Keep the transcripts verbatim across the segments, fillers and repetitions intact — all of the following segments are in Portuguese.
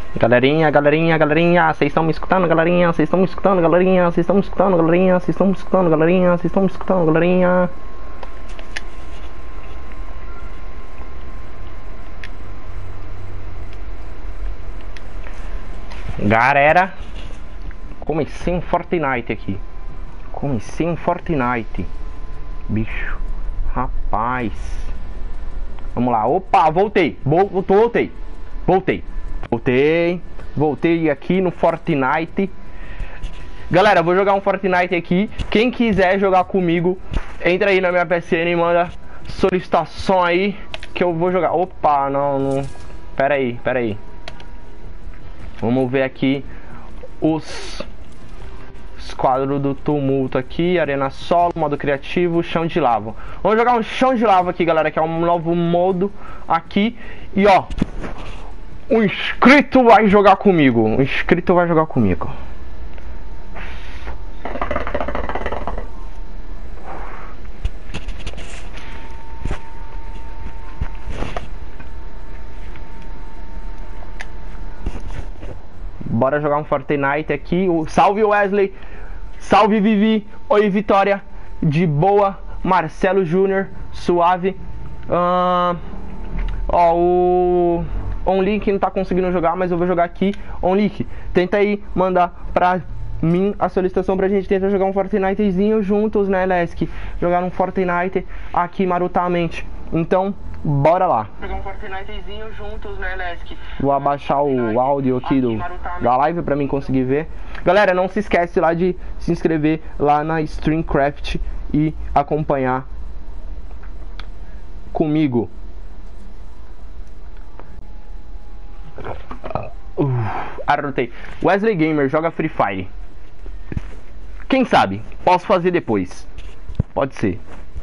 Galerinha, galerinha, galerinha, vocês estão me escutando, galerinha? Vocês estão me escutando, galerinha? Vocês estão me escutando, galerinha? Vocês estão me escutando, galerinha? Vocês estão me escutando, galerinha? Galera, comecei um Fortnite aqui. Comecei um Fortnite. Bicho, rapaz. Vamos lá, opa, voltei. Voltei, voltei. Voltei, voltei aqui no Fortnite. Galera, vou jogar um Fortnite aqui. Quem quiser jogar comigo, entra aí na minha P S N e manda solicitação aí que eu vou jogar. Opa, não, não. Pera aí, pera aí. Vamos ver aqui os quadros do tumulto aqui. Arena solo, modo criativo, chão de lava. Vamos jogar um chão de lava aqui, galera, que é um novo modo aqui. E ó, um inscrito vai jogar comigo. Um inscrito vai jogar comigo. Bora jogar um Fortnite aqui. Salve Wesley. Salve Vivi. Oi Vitória. De boa. Marcelo Júnior. Suave. Uh, ó, o OnLink não tá conseguindo jogar, mas eu vou jogar aqui. OnLink, tenta aí mandar pra mim a solicitação pra gente tentar jogar um Fortnitezinho juntos, né, Lesk? Jogar um Fortnite aqui marutamente. Então, bora lá. Jogar um Fortnitezinho juntos, né, Lesk? Vou abaixar o áudio aqui do, da live pra mim conseguir ver. Galera, não se esquece lá de se inscrever lá na Streamcraft e acompanhar comigo. Uh, arrotei. Wesley Gamer joga Free Fire. Quem sabe? Posso fazer depois. Pode ser.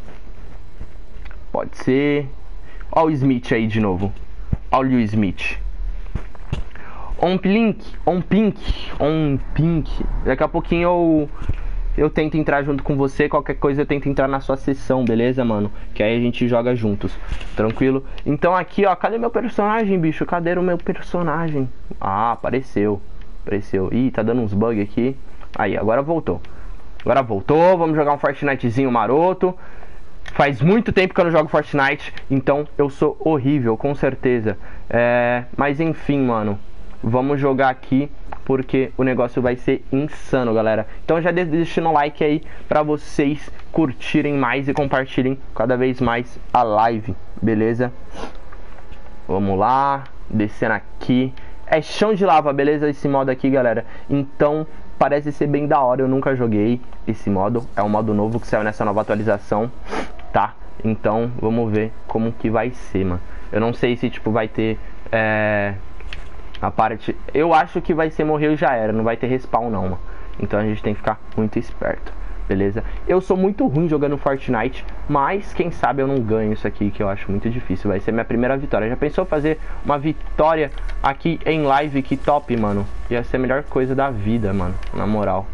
Pode ser. Olha o Smith aí de novo. Olha o Smith. On Pink. On Pink. On Pink. Daqui a pouquinho eu, eu tento entrar junto com você. Qualquer coisa eu tento entrar na sua sessão, beleza, mano? Que aí a gente joga juntos. Tranquilo? Então aqui, ó. Cadê meu personagem, bicho? Cadê o meu personagem? Ah, apareceu. Apareceu. Ih, tá dando uns bugs aqui. Aí, agora voltou. Agora voltou. Vamos jogar um Fortnitezinho maroto. Faz muito tempo que eu não jogo Fortnite. Então eu sou horrível, com certeza. É... Mas enfim, mano. Vamos jogar aqui, porque o negócio vai ser insano, galera. Então já deixa no like aí pra vocês curtirem mais e compartilhem cada vez mais a live, beleza? Vamos lá, descendo aqui. É chão de lava, beleza? Esse modo aqui, galera. Então parece ser bem da hora. Eu nunca joguei esse modo. É um modo novo que saiu nessa nova atualização, tá? Então vamos ver como que vai ser, mano. Eu não sei se tipo vai ter... É... A parte... Eu acho que vai ser morrer e já era. Não vai ter respawn não, mano. Então a gente tem que ficar muito esperto, beleza? Eu sou muito ruim jogando Fortnite, mas quem sabe eu não ganho isso aqui, que eu acho muito difícil. Vai ser minha primeira vitória. Já pensou fazer uma vitória aqui em live? Que top, mano. Ia ser a melhor coisa da vida, mano. Na moral.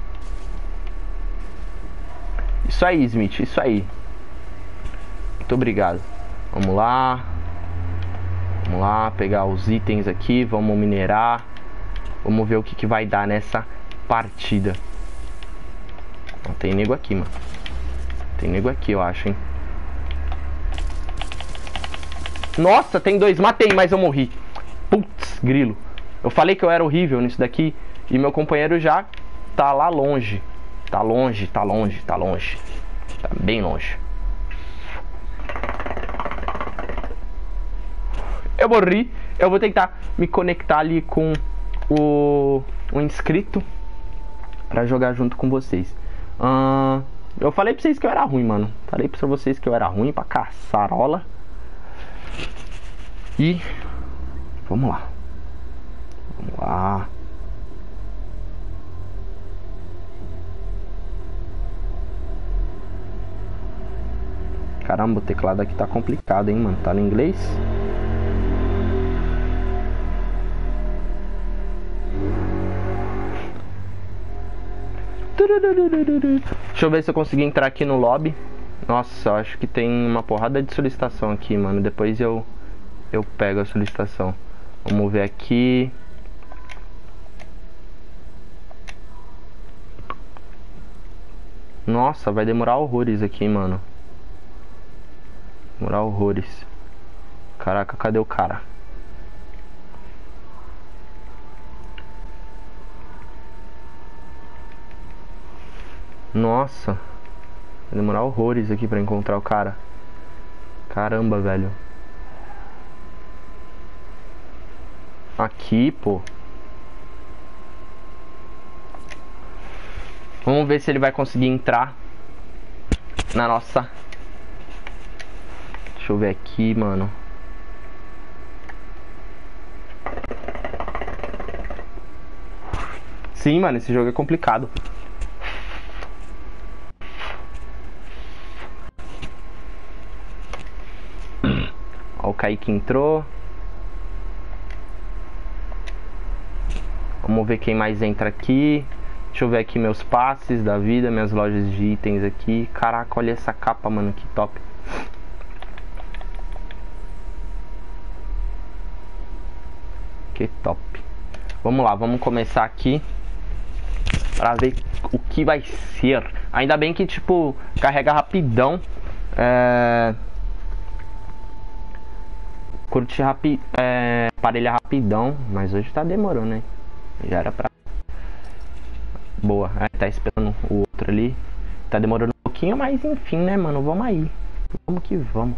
Isso aí, Smith. Isso aí. Muito obrigado. Vamos lá. Vamos lá, pegar os itens aqui, vamos minerar. Vamos ver o que, que vai dar nessa partida. Ó, tem nego aqui, mano. Tem nego aqui, eu acho, hein. Nossa, tem dois. Matei, mas eu morri. Putz, grilo. Eu falei que eu era horrível nisso daqui. E meu companheiro já tá lá longe. Tá longe, tá longe, tá longe. Tá bem longe. Eu morri. Eu vou tentar me conectar ali com o, o inscrito pra jogar junto com vocês. uh, Eu falei pra vocês que eu era ruim, mano. Falei pra vocês que eu era ruim pra caçarola. E vamos lá. Vamos lá. Caramba, o teclado aqui tá complicado, hein, mano. Tá no inglês. Deixa eu ver se eu consegui entrar aqui no lobby. Nossa, eu acho que tem uma porrada de solicitação aqui, mano. Depois eu eu pego a solicitação. Vamos ver aqui. Nossa, vai demorar horrores aqui, mano. Demorar horrores. Caraca, cadê o cara? Nossa. Vai demorar horrores aqui pra encontrar o cara. Caramba, velho. Aqui, pô. Vamos ver se ele vai conseguir entrar na nossa... Deixa eu ver aqui, mano. Sim, mano, esse jogo é complicado. Ó, o Kaique entrou. Vamos ver quem mais entra aqui. Deixa eu ver aqui meus passes da vida, minhas lojas de itens aqui. Caraca, olha essa capa, mano, que top. Que top. Vamos lá, vamos começar aqui pra ver o que vai ser. Ainda bem que, tipo, carrega rapidão. É... Curte rapi... É... Parelha rapidão. Mas hoje tá demorando, né? Já era pra... Boa, é, tá esperando o outro ali. Tá demorando um pouquinho, mas enfim, né, mano? Vamos aí. Vamos que vamos.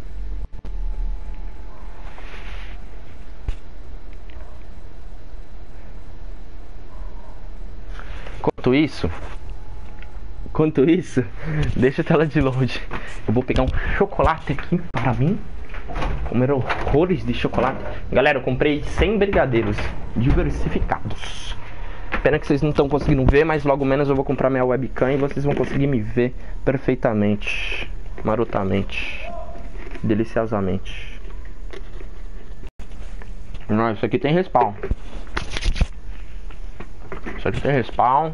Enquanto isso... Enquanto isso... Deixa a tela de load. Eu vou pegar um chocolate aqui para mim. Comer horrores de chocolate. Galera, eu comprei cem brigadeiros diversificados. Pena que vocês não estão conseguindo ver, mas logo menos eu vou comprar minha webcam e vocês vão conseguir me ver perfeitamente, marotamente, deliciosamente. Não, isso aqui tem respawn. Isso aqui tem respawn.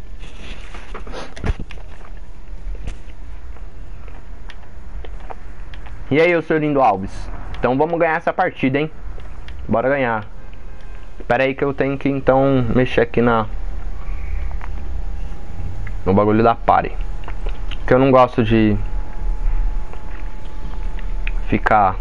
E aí, eu sou Lindo Alves. Então vamos ganhar essa partida, hein? Bora ganhar. Espera aí que eu tenho que então mexer aqui na no bagulho da party. Que eu não gosto de ficar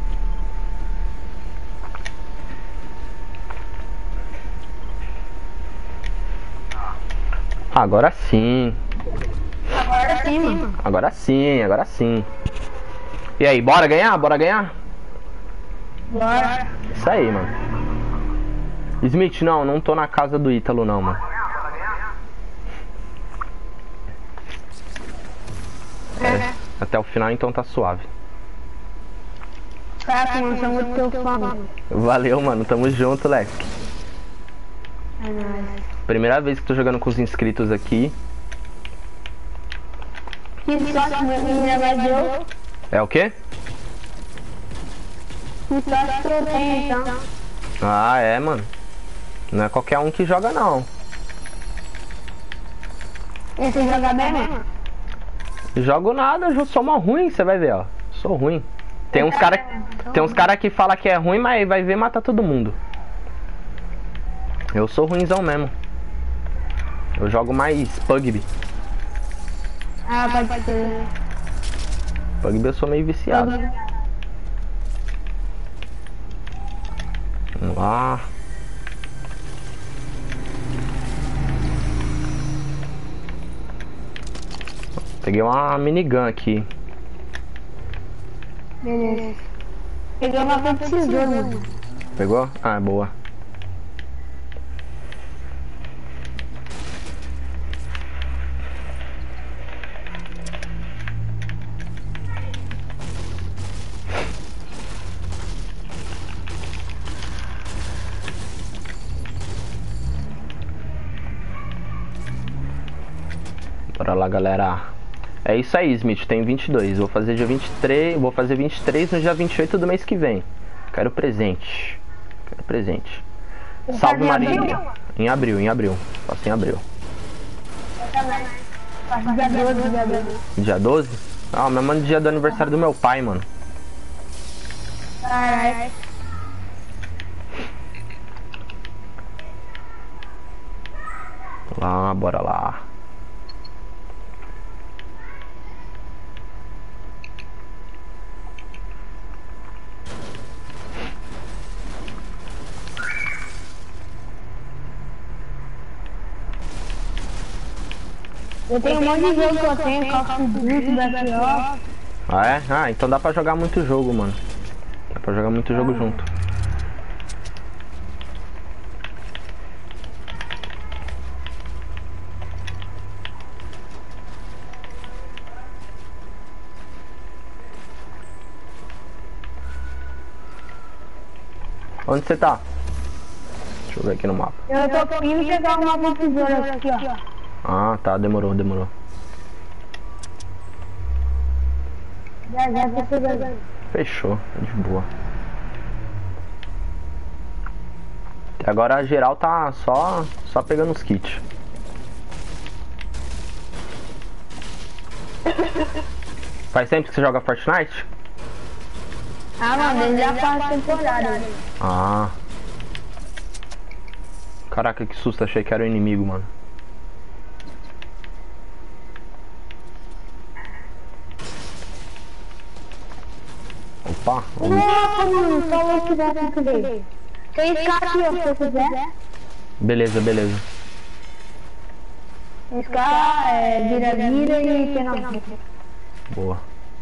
Agora sim. Agora sim, mano. Agora sim, agora sim. E aí, bora ganhar? Bora ganhar? Bora. Isso aí, mano. Smith, não, não tô na casa do Ítalo não, mano. É, até o final então tá suave. Caraca, mano, sou muito teu fã, mano. Valeu, mano, tamo junto, Leque. É nóis. Primeira vez que tô jogando com os inscritos aqui. Que sorte, menina, mas eu... É o quê? Que sorte que eu tenho, então. Ah, é, mano. Não é qualquer um que joga, não. Esse joga bem, mano? Jogo nada, eu sou mó ruim, você vai ver, ó. Sou ruim. Tem uns cara, tem uns cara que fala que é ruim, mas vai ver matar todo mundo. Eu sou ruinzão mesmo. Eu jogo mais P U B G. Ah, pode ser. P U B G eu sou meio viciado. Vamos lá. Peguei uma minigun aqui. Beleza. Peguei uma competidora, mano. Pegou? Ah, boa. Bora lá, galera. É isso aí, Smith. Tem vinte e dois. Vou fazer dia vinte e três. Vou fazer vinte e três no dia vinte e oito do mês que vem. Quero presente. Quero presente. Salve, Marília. Em abril, em abril. Faço em abril. Dia doze, dia doze. Dia doze? Ah, me manda dia do aniversário do meu pai, mano. Caralho. Lá, bora lá. Eu tenho um monte de jogo que eu tenho, Call of Duty, Black Ops. Ah, é? Ah, então dá pra jogar muito jogo, mano. Dá pra jogar muito jogo junto. Onde você tá? Deixa eu ver aqui no mapa. Eu tô indo pegar uma boa tesoura aqui, ó. Ah, tá, demorou, demorou. Já, já tô pegando. Fechou, de boa. Até agora a geral tá só, só pegando os kits. Faz tempo que você joga Fortnite? Ah, mano, desde a quarta temporada. Ah. Caraca, que susto, achei que era o inimigo, mano. Opa, vamos... Nossa, mano, só vou tirar dentro dele. Tem esse cara aqui, ó, se você quiser. Beleza, beleza. Esse cara é vira-vira e pena. Boa.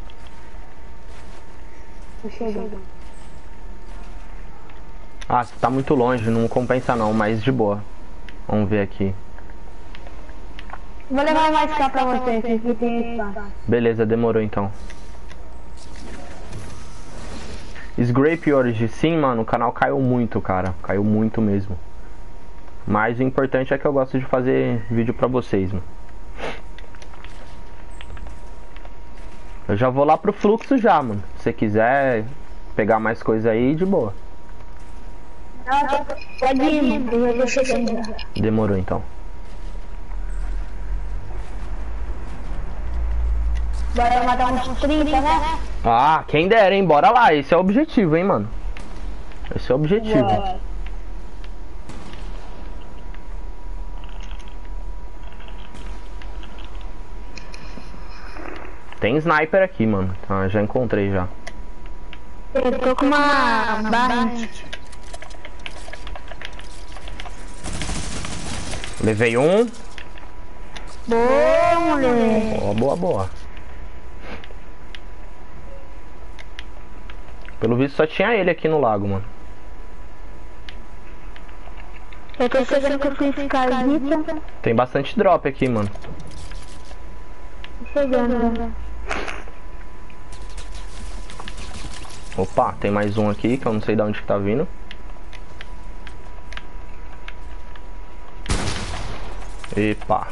Tô chegando. Ah, você tá muito longe, não compensa não, mas de boa. Vamos ver aqui. Vou levar mais cá pra você, aqui tem espaço. Beleza, demorou então. Scrape Origin, sim, mano, o canal caiu muito, cara. Caiu muito mesmo. Mas o importante é que eu gosto de fazer vídeo pra vocês, mano. Eu já vou lá pro fluxo já, mano. Se você quiser pegar mais coisa aí, de boa. Não, pode ir, mano, eu tô chegando já. Demorou então. Bora matar uns trinta, né? Ah, quem dera, hein? Bora lá. Esse é o objetivo, hein, mano. Esse é o objetivo. Bora. Tem sniper aqui, mano. Ah, já encontrei já. Eu tô com uma barra. Levei um. Boa, moleque. Boa, boa, boa. Pelo visto só tinha ele aqui no lago, mano. Eu tô chegando com esse casita. Tem bastante drop aqui, mano. Tô chegando. Opa, tem mais um aqui que eu não sei de onde que tá vindo. Epa.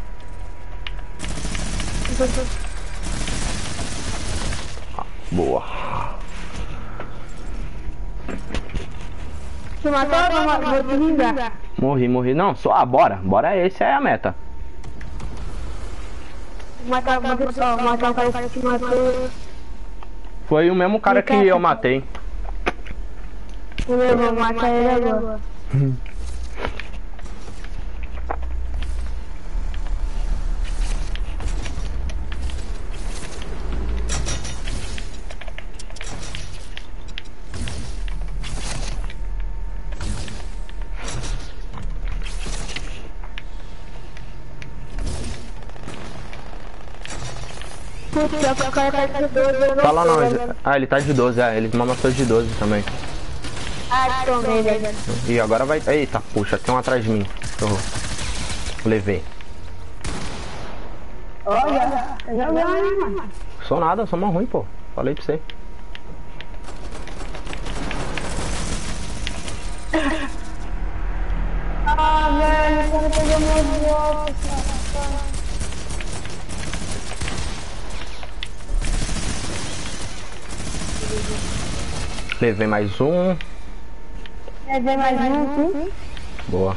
Ah, boa. Te matou ou vou te vingar? Morri, morri. Não, só. Ah, bora. Bora, esse é a meta. Matar, matar, matar o cara que te matou. Foi o mesmo cara que eu matei. Eu vou matar ele agora. Putz, o cara tá de doze, eu não Fala não. sei, ele- Ah, ele tá de doze, é. Ele matou de doze também. Ah, tomei, velho. E agora vai... Eita, puxa, tem um atrás de mim. Eu levei. Olha, tá jogando, hein, mano. Sou nada, sou mais ruim, pô. Falei pra você. Ah, velho, o cara pegou meu bloco, cara. Levei mais um. Quer ver mais um aqui? Boa.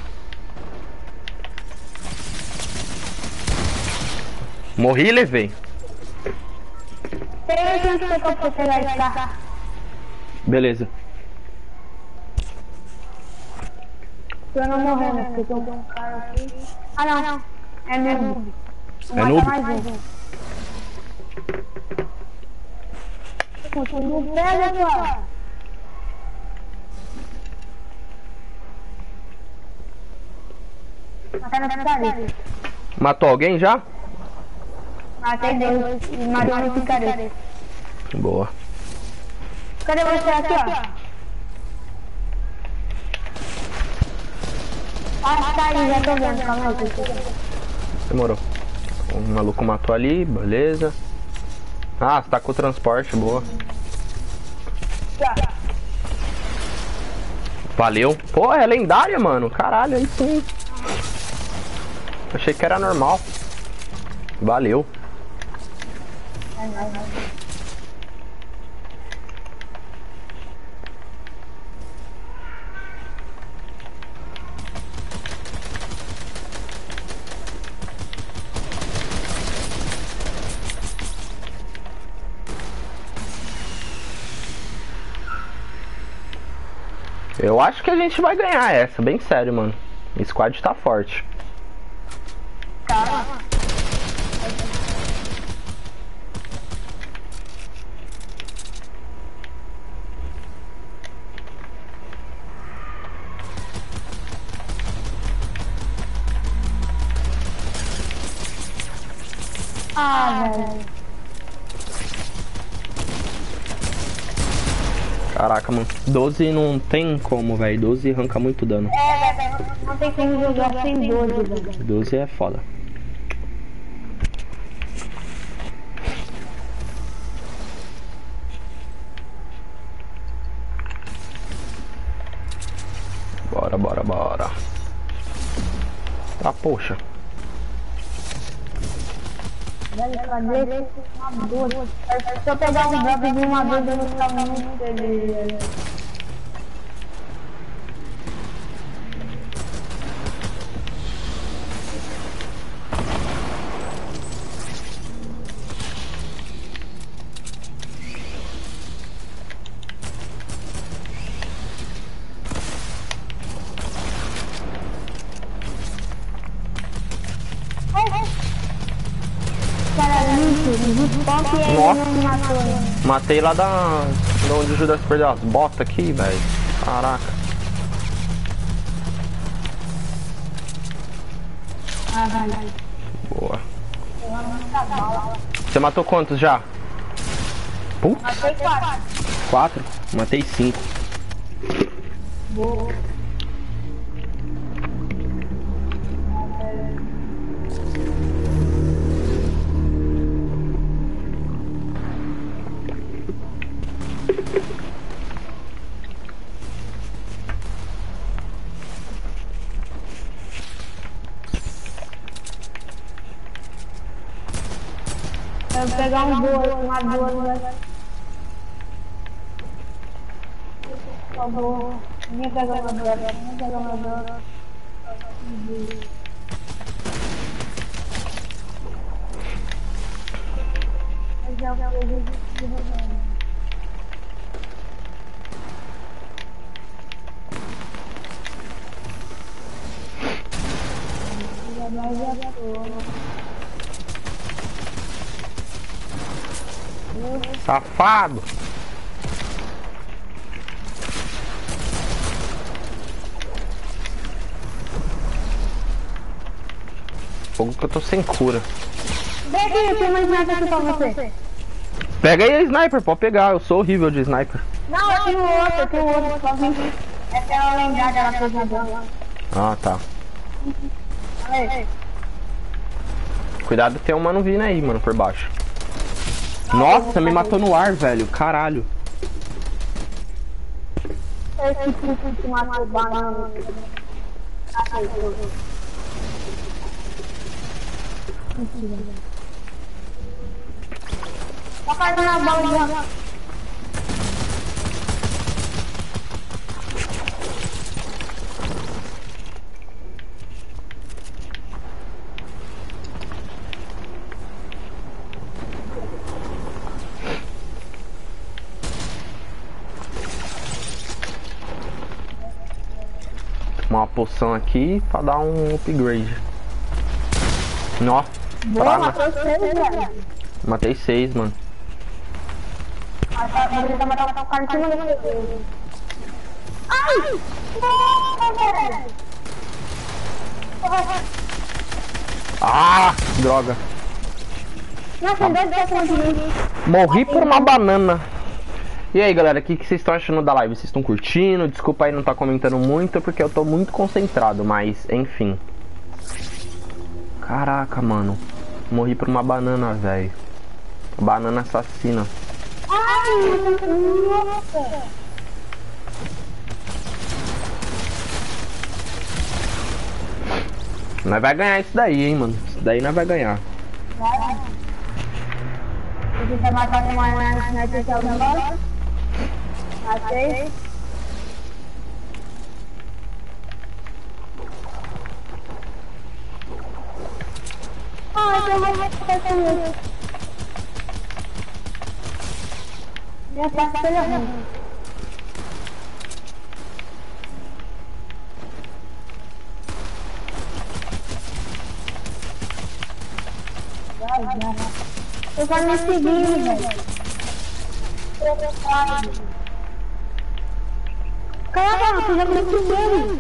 Morri e levei. Tem chance que eu posso pegar esse carro. Beleza. Se eu não morrer, né? Porque tem um cara aqui. Ah, não. É noob. Vou É matar noob? mais um. Não pega, cara. Matar na picareta. Matou alguém já? Matei dois e matou um picareta. Boa. Cadê você aqui, ó? Ah, tá aí, já tô vendo, calma aí, tô vendo. Demorou. O maluco matou ali, beleza. Ah, você tá com o transporte, boa. Valeu. Pô, é lendária, mano. Caralho, aí sim. Achei que era normal. Valeu. Eu acho que a gente vai ganhar essa, bem sério, mano. O squad tá forte. Tá. Ah, velho. Caraca, mano. doze não tem como, velho. doze arranca muito dano. É, velho, não tem como jogar sem doze, velho. doze é foda. Bora, bora, bora. Ah, poxa. Velho, cadê esse amador? Se eu pegar um drop de uma vez, eu vou ficar muito feliz, velho. Nossa, matei lá da, da onde o Judas perdeu as botas aqui, velho. Caraca. Ah, vai, vai. Boa. Você matou quantos já? Putz. Matei quatro. Quatro? Matei cinco. Boa. Eu vou pegar um boa, uma boa, né? Por favor, ninguém pega uma boa, ninguém pega uma boa. Eu já peguei de novo. Já já tô. Safado! Fogo que eu tô sem cura. Vem aqui, tem uma sniper aqui pra você. Pega aí a sniper, pode pegar, eu sou horrível de sniper. Não, eu tenho outro, eu tenho outro, só vim. Essa é a lendária, ela fez uma boa. Ah, tá. Aí. Cuidado, tem um mano vindo aí, mano, por baixo. Nossa, me matou no ar, velho. Caralho. Esse tipo que matou banana. Tá fazendo a bola já. Uma poção aqui pra dar um upgrade. Nossa, Boa, matou seis, velho. matei seis, mano. Vou tentar matar o cara em cima dele. Ai! Nossa, velho! Ah, droga. Nossa, dois pessoas de Morri por uma banana. E aí, galera, o que, que vocês estão achando da live? Vocês estão curtindo? Desculpa aí não estar comentando muito, porque eu tô muito concentrado, mas enfim. Caraca, mano. Morri por uma banana, velho. Banana assassina. Ai, nossa. Nós vai ganhar isso daí, hein, mano. Isso daí nós vai ganhar. Vai. Você tá matando uma na terceira agora? Matei. Ah, eu vou matar também. Minha parceira é ruim. Eu vou me seguir, velho. Caraca, você já me seguiu.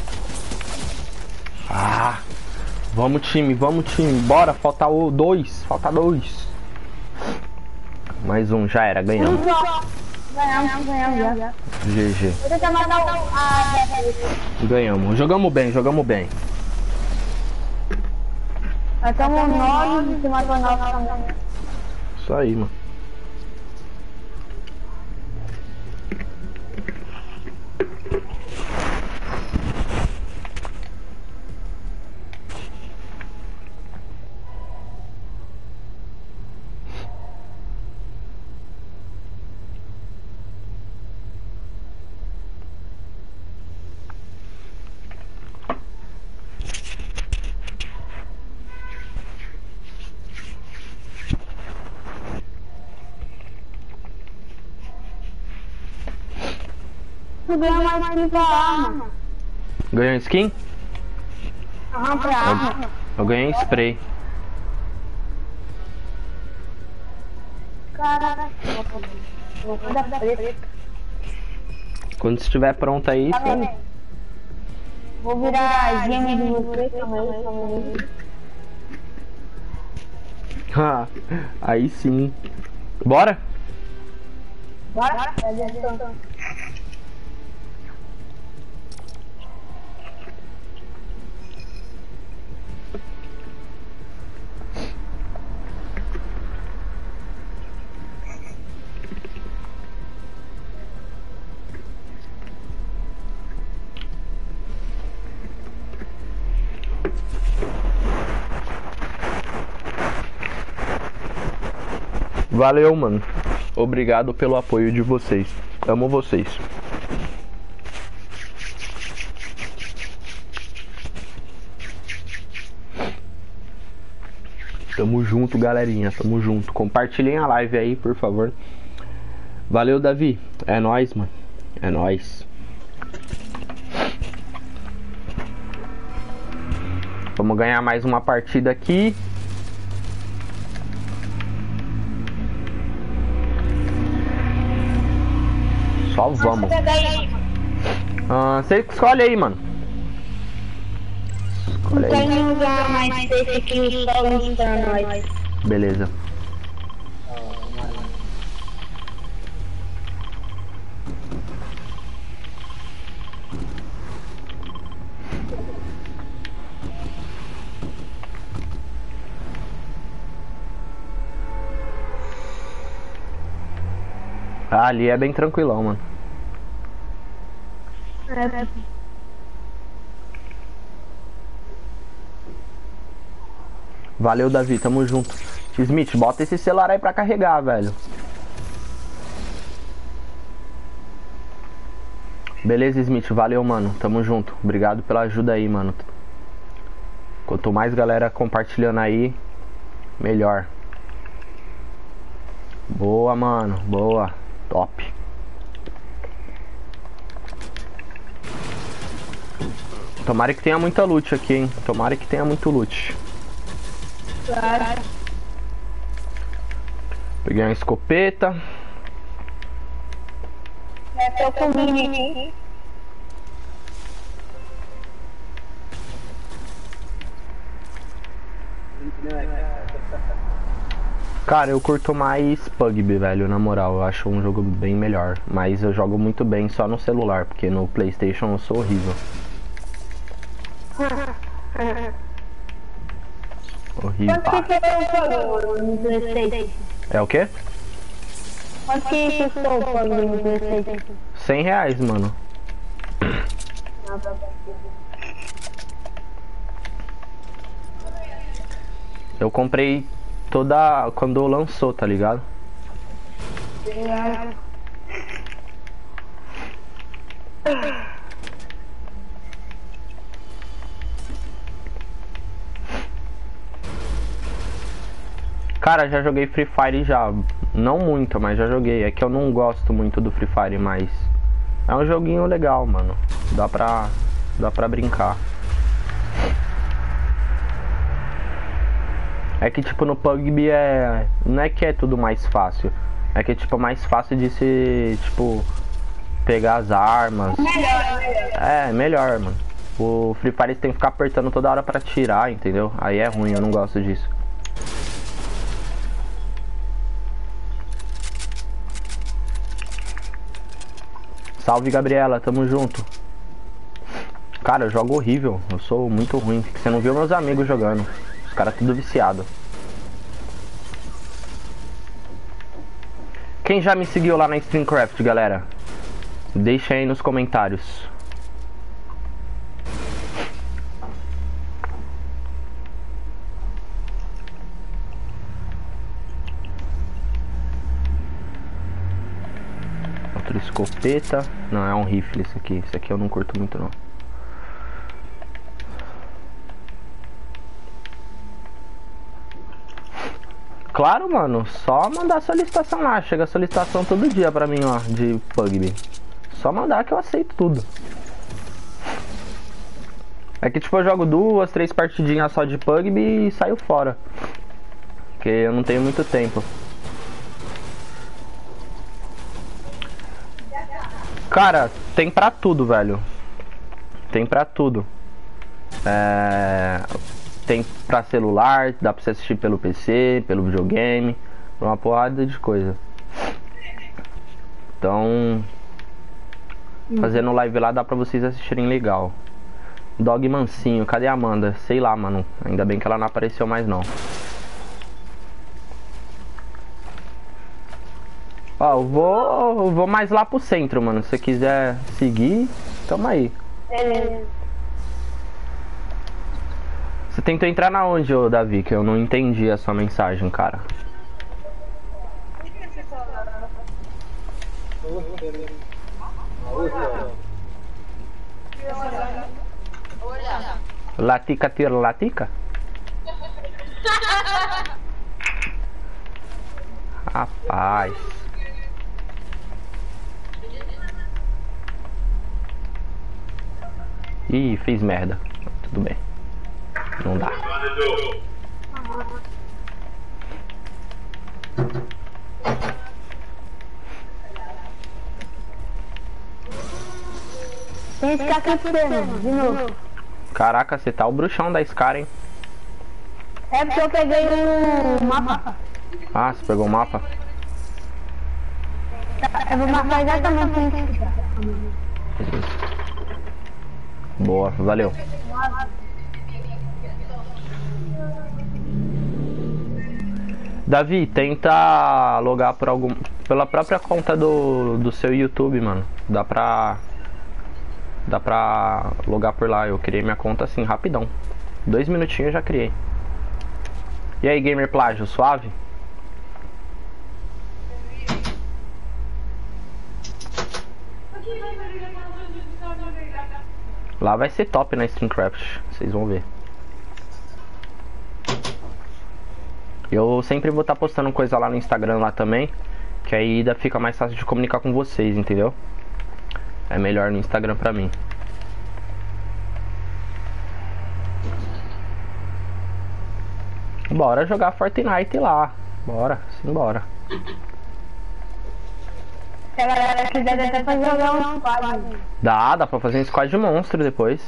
Ah, vamos time, vamos time. Bora, falta o dois, falta dois. Mais um, já era, ganhamos. Ganhamos, ganhamos já. G G. Vou tentar matar o... Ah, Ganhamos, jogamos bem, jogamos bem. matamos nove, você matou nove também. Isso aí, mano. Tu ganha mais skin pra arma. Ganhou skin? Aham, pra arma. Eu ganhei spray. Caraca. Vou dar preta. Quando estiver pronto aí, Tá você... vendo? Vou virar gêmeo de você também. também. Ah, aí sim. Bora? Bora? Valeu, mano. Obrigado pelo apoio de vocês. Amo vocês. Tamo junto, galerinha. Tamo junto. Compartilhem a live aí, por favor. Valeu, Davi. É nóis, mano. É nóis. Vamos ganhar mais uma partida aqui. Só vamos. Ah, você escolhe aí, mano. Escolhe aí. Tem lugar mais safe aqui no sol pra nós. Beleza. Ah, ali é bem tranquilão, mano. É. Valeu, Davi, tamo junto. Smith, bota esse celular aí pra carregar, velho. Beleza, Smith, valeu, mano. Tamo junto. Obrigado pela ajuda aí, mano. Quanto mais galera compartilhando aí, melhor. Boa, mano. Boa. Top. Tomara que tenha muita loot aqui, hein. Tomara que tenha muito loot. Claro. Peguei uma escopeta. É, tô com mini aqui. Cara, eu curto mais P U B G, velho, na moral, eu acho um jogo bem melhor. Mas eu jogo muito bem só no celular, porque no PlayStation eu sou horrível. Horrível. Quanto que foi o jogo no PlayStation? É o quê? Quanto que custou o P U B G no PlayStation? cem reais, mano. Eu comprei toda quando lançou, tá ligado? Cara, já joguei Free Fire já. Não muito, mas já joguei. É que eu não gosto muito do Free Fire, mas é um joguinho legal, mano. Dá pra, dá pra brincar. É que tipo no P U B G é... não é que é tudo mais fácil. É que tipo é mais fácil de se, tipo, pegar as armas. É, melhor, mano. O Free Fire você tem que ficar apertando toda hora pra tirar, entendeu? Aí é ruim, eu não gosto disso. Salve, Gabriela, tamo junto. Cara, eu jogo horrível, eu sou muito ruim. Você não viu meus amigos jogando. Os caras tudo viciado. Quem já me seguiu lá na StreamCraft, galera? Deixa aí nos comentários. Outra escopeta. Não, é um rifle esse aqui. Esse aqui eu não curto muito não. Claro, mano, só mandar solicitação lá. Chega a solicitação todo dia pra mim, ó, de P U B G. Só mandar que eu aceito tudo. É que tipo, eu jogo duas, três partidinhas só de P U B G e saio fora. Porque eu não tenho muito tempo. Cara, tem pra tudo, velho. Tem pra tudo. É... Tem pra celular, dá pra você assistir pelo P C, pelo videogame, uma porrada de coisa. Então, fazendo live lá dá pra vocês assistirem legal. Dog mansinho, cadê a Amanda? Sei lá, mano. Ainda bem que ela não apareceu mais não. Ó, eu vou, eu vou mais lá pro centro, mano. Se você quiser seguir, tamo aí. Beleza. Você tentou entrar na onde, ô Davi? Que eu não entendi a sua mensagem, cara. Latica tira latica? Rapaz. Ih, fez merda. Tudo bem. Não dá. Tem esse cara aqui mano, de novo. Caraca, você tá o bruxão da Scar, hein? É porque eu peguei o mapa. Ah, você pegou o mapa? Eu vou marcar exatamente isso. Boa, valeu. Davi, tenta logar por algum... pela própria conta do, do seu YouTube, mano. Dá pra... Dá pra logar por lá. Eu criei minha conta assim, rapidão. Dois minutinhos eu já criei. E aí, Gamer Plágio, suave? Lá vai ser top na StreamCraft, vocês vão ver. Eu sempre vou estar postando coisa lá no Instagram lá também, que aí ainda fica mais fácil de comunicar com vocês, entendeu? É melhor no Instagram pra mim. Bora jogar Fortnite lá. Bora, simbora. Se a galera quiser, dá até pra jogar um squad. Dá, dá pra fazer um squad de monstro depois.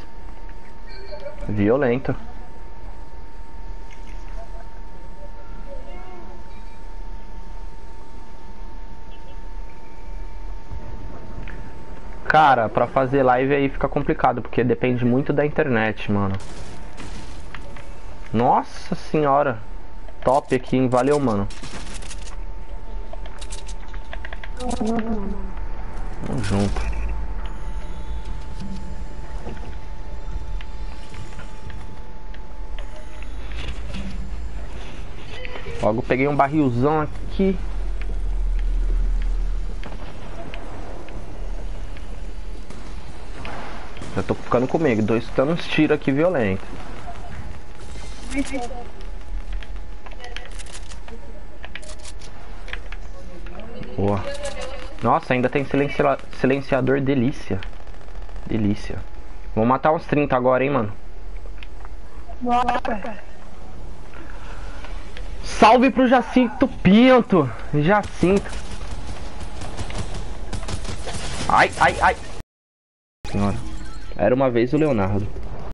Violento. Cara, pra fazer live aí fica complicado, porque depende muito da internet, mano. Nossa senhora. Top aqui, hein? Valeu, mano. Tamo junto. Logo peguei um barrilzão aqui. Já tô ficando com medo. Tô escutando uns tiros aqui violentos. Boa. Nossa, ainda tem silencia... silenciador, delícia. Delícia. Vou matar uns trinta agora, hein, mano. Bora. Salve pro Jacinto Pinto. Jacinto. Ai, ai, ai. Senhora. Era uma vez o Leonardo.